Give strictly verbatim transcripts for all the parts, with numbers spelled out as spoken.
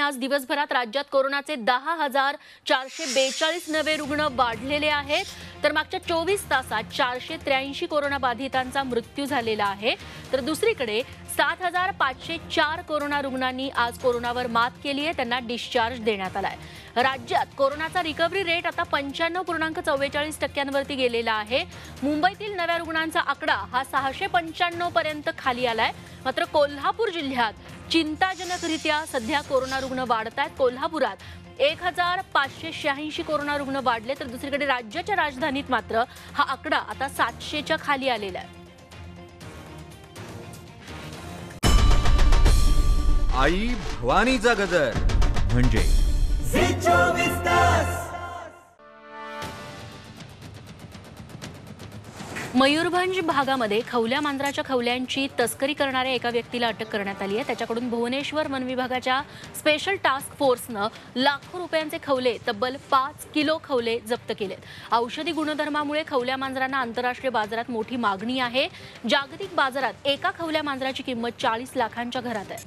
आज दिवसभरात राज्यात कोरोनाचे दहा हजार चारशे बेचाळीस नवे रुग्ण वाढलेले आहेत, तर मागच्या चोवीस तासात चारशे त्र्याऐंशी कोरोना बाधितांचा मृत्यू झालेला आहे। तर दुसरीकडे सात हजार पाचशे चार कोरोना रुग्णांनी आज कोरोनावर मात केली आहे, त्यांना डिस्चार्ज देण्यात आलाय। राज्यात कोरोनाचा रिकव्हरी रेट आता पंच्याण्णव पूर्णांक चव्वेचाळीस टक्क्यांवरती गेलेला आहे। मुंबईतील नव्या रुग्णांचा आकडा हा सहाशे पंच्याण्णव पर्यंत खाली आलाय। मात्र कोल्हापूर जिल्ह्यात चिंताजनकरित्या सध्या कोरोना रुग्ण वाढत आहेत। कोल्हापुरात एक हजार पाचशे शहाऐंशी कोरोना रुग्ण वाढले, तर दुसरीकडे राज्याच्या राजधानीत मात्र हा आकडा आता सातशेच्या खाली आलेला आहे। आई भवानीचा गजर म्हणजे मयूरभंज भागामध्ये खवल्या मांजराच्या खवल्यांची तस्करी करणाऱ्या एका व्यक्तीला अटक करण्यात आली आहे। त्याच्याकडून भुवनेश्वर वन विभागाच्या स्पेशल टास्क फोर्सनं लाखो रुपयांचे खवले, तब्बल पाच किलो खवले जप्त केलेत। औषधी गुणधर्मामुळे खवल्या मांजरांना आंतरराष्ट्रीय बाजारात मोठी मागणी आहे। जागतिक बाजारात एका खवल्या मांजराची किंमत चाळीस लाखांच्या घरात आहे।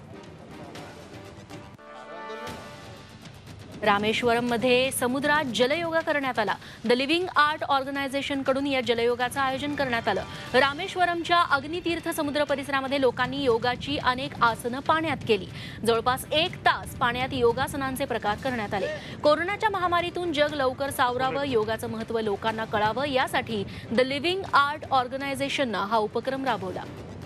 रामेश्वरम मध्ये समुद्रात जलयोगा करण्यात आला। द लिव्हिंग आर्ट ऑर्गनायझेशन कडून या जलयोगाचं आयोजन करण्यात आलं। रामेश्वरमच्या अग्नितीर्थ समुद्र परिसरामध्ये लोकांनी योगाची अनेक आसनं पाण्यात केली। जवळपास एक तास पाण्यात योगासनांचे प्रकार करण्यात आले। कोरोनाच्या महामारीतून जग लवकर सावरावं, योगाचं महत्त्व लोकांना कळावं, यासाठी द लिव्हिंग आर्ट ऑर्गनायझेशननं हा उपक्रम राबवला।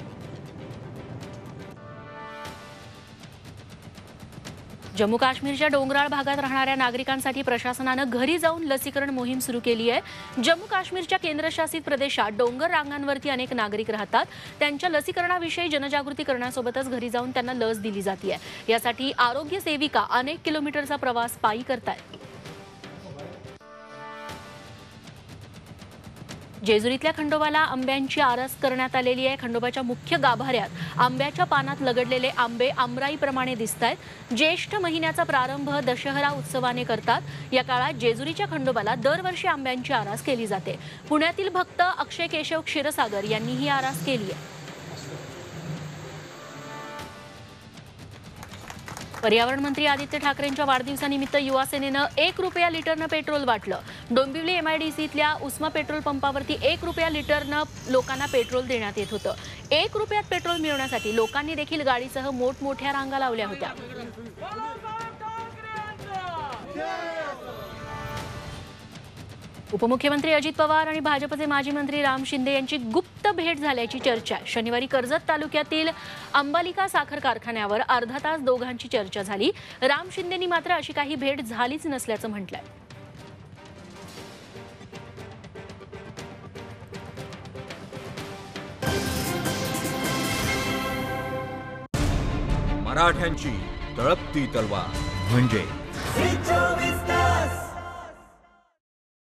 जम्मू काश्मीरच्या डोंगराळ भागात राहणाऱ्या नागरिकांसाठी प्रशासनानं घरी जाऊन लसीकरण मोहीम सुरू केली आहे। जम्मू काश्मीरच्या केंद्रशासित प्रदेशात डोंगर रांगांवरती अनेक नागरिक राहतात। त्यांच्या लसीकरणाविषयी जनजागृती करण्यासोबतच घरी जाऊन त्यांना लस दिली जाते। यासाठी आरोग्य सेविका अनेक किलोमीटरचा प्रवास पायी करतात। जेजुरीतल्या खंडोबाला आंब्यांची आरास करण्यात आलेली आहे। खंडोबाच्या मुख्य गाभाऱ्यात आंब्याच्या पानात लगडलेले आंबे आमराईप्रमाणे दिसतात। ज्येष्ठ महिन्याचा प्रारंभ दशहरा उत्सवाने करतात। या काळात जेजुरीच्या खंडोबाला दरवर्षी आंब्यांची आरास केली जाते। पुण्यातील भक्त अक्षय केशव क्षीरसागर यांनी ही आरास केली आहे। पर्यावरण मंत्री आदित्य ठाकरेंच्या वाढदिवसानिमित्त युवा सेनेनं एक रुपया लिटरनं पेट्रोल वाटलं। डोंबिवली एमआयडीसीतल्या उस्मा पेट्रोल पंपावरती एक रुपया लिटरनं लोकांना पेट्रोल देण्यात येत होतं। एक रुपयात पेट्रोल मिळवण्यासाठी लोकांनी देखील गाडीसह मोठमोठ्या रांगा लावल्या होत्या। उपमुख्यमंत्री अजित पवार आणि भाजपचे माजी मंत्री राम शिंदे यांची गुप्त भेट झाल्याची चर्चा आहे। शनिवारी कर्जत तालुक्यातील अंबालिका साखर कारखान्यावर अर्धा तास दोघांची चर्चा झाली। राम शिंदेंनी मात्र अशी काही भेट झालीच नसल्याचं म्हटलंय। मराठ्यांची तळपती तलवार म्हणजे